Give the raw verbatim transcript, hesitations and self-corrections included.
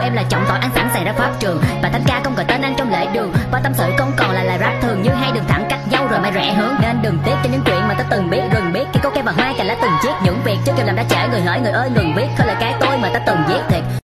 em là trọng tội ăn sẵn xảy ra pháp trường. Và thánh ca không gọi tên anh trong lễ đường, và tâm sự không còn là lời rap thường như hai đường thẳng cắt dâu rồi mày rẽ hướng. Nên đừng tiếc cho những chuyện mà ta từng biết, đừng biết khi câu cây và hoa cành lá từng chiếc. Những việc trước kia làm đã trễ, người hỏi người ơi ngừng biết, thôi là cái tôi mà ta từng viết thiệt.